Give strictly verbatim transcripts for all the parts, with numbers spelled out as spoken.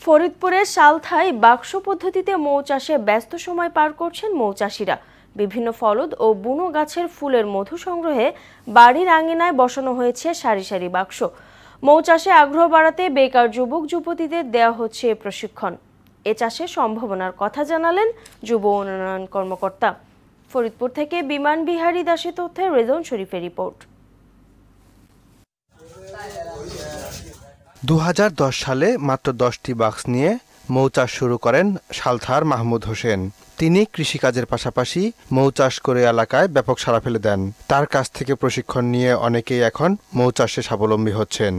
ফরিদপুরের সালথায় বাক্স পদ্ধতিতে মৌ চাষে ব্যস্ত সময় পার করছেন মৌচাষীরা। বিভিন্ন ফলদ ও বুনো গাছের ফুলের মধু সংগ্রহে বাড়ির আঙিনায় বসানো হয়েছে সারি সারি বাক্স। মৌ চাষে আগ্রহ বাড়াতে বেকার যুবক যুবতীদের দেওয়া হচ্ছে প্রশিক্ষণ। এ চাষের সম্ভাবনার কথা জানালেন যুব উন্নয়ন কর্মকর্তা। ফরিদপুর থেকে বিমান বিহারী দাসের তথ্যে রেজন শরীফের রিপোর্ট। দু হাজার দশ সালে মাত্র দশটি বাক্স নিয়ে মৌ চাষ শুরু করেন সালথার মাহমুদ হোসেন। তিনি কৃষিকাজের পাশাপাশি মৌ চাষ করে এলাকায় ব্যাপক সাড়া ফেলে দেন। তার কাছ থেকে প্রশিক্ষণ নিয়ে অনেকেই এখন মৌ চাষে স্বাবলম্বী হচ্ছেন।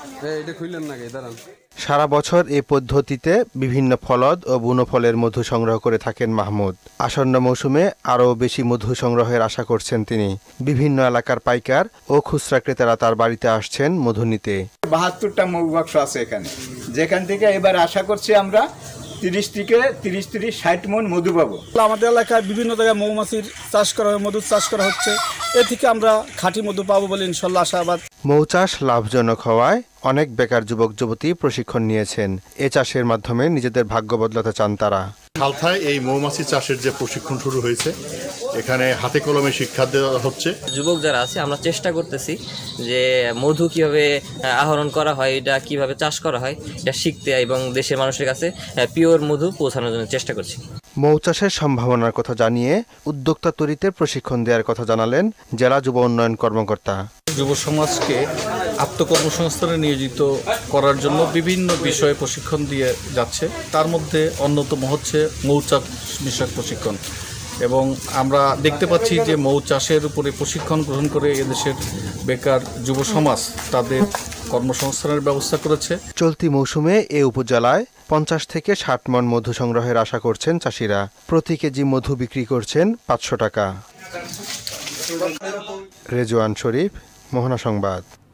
সারা বছর এই পদ্ধতিতে বিভিন্ন ফলদ ও বুনো ফলের মধু সংগ্রহ করে থাকেন মাহমুদ। আসন্ন মৌসুমে আরও বেশি মধু সংগ্রহের আশা করছেন তিনি। বিভিন্ন এলাকার পাইকার ও খুচরা ক্রেতারা তার বাড়িতে আসছেন মধু নিতে। বাহাত্তরটা মৌ বাক্স আছে এখানে, যেখান থেকে এবার আশা করছি আমরা তিরিশ থেকে তিরিশ তিরিশ ষাট মন মধু পাবো। আমাদের এলাকায় বিভিন্ন জায়গায় মৌমাছির চাষ করা হয়, মধু চাষ করা হচ্ছে। এ থেকে আমরা খাঁটি মধু পাবো বলে ইনশাল্লাহ আশাবাদ। মৌ চাষ লাভজনক হওয়ায় অনেক বেকার যুবক যুবতী প্রশিক্ষণ নিয়েছেন। এ চাষের মাধ্যমে নিজেদের ভাগ্য বদলাতে চান তারা। সালথায় এই মৌমাছি চাষের যে প্রশিক্ষণ শুরু হয়েছে, এখানে হাতে কলমে শিক্ষা দেওয়া হচ্ছে। যুবক যারা আছে আমরা চেষ্টা করতেছি যে মধু কিভাবে আহরণ করা হয়, এটা কিভাবে চাষ করা হয় এটা শিখতে এবং দেশের মানুষের কাছে পিওর মধু পৌঁছানোর জন্য চেষ্টা করছি। মৌ চাষের সম্ভাবনার কথা জানিয়ে উদ্যোক্তা তৈরিতে প্রশিক্ষণ দেওয়ার কথা জানালেন জেলা যুব উন্নয়ন কর্মকর্তা। যুব সমাজকে আত্মকর্মসংস্থানে নিয়োজিত করার জন্য বিভিন্ন বিষয়ে প্রশিক্ষণ দিয়ে যাচ্ছে। তার মধ্যে অন্যতম হচ্ছে মৌ চাষ বিষয়ক প্রশিক্ষণ, এবং আমরা দেখতে পাচ্ছি যে মৌ চাষের উপরে প্রশিক্ষণ গ্রহণ করে এদেশের বেকার যুব সমাজ তাদের কর্মসংস্থানের ব্যবস্থা করেছে। চলতি মৌসুমে এ উপজেলায় পঞ্চাশ থেকে ষাট মন মধু সংগ্রহের আশা করছেন চাষিরা। প্রতি কেজি মধু বিক্রি করছেন পাঁচশো টাকা। রেজওয়ান শরীফ, মোহনা সংবাদ।